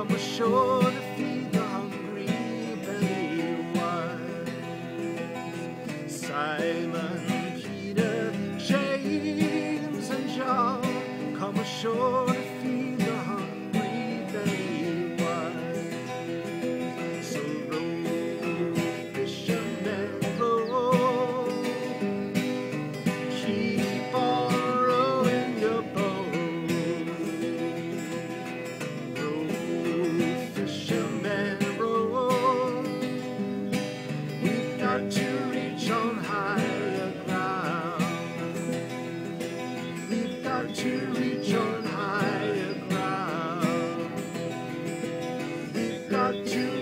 come ashore to feed the hungry belly wise. Simon, Peter, James, and John come ashore to feed the hungry belly wise. So row, fishermen, row, keep on rowing your boat. Row, fishermen, row, we've got to reach on higher ground. We've got to reach on higher ground. We've got to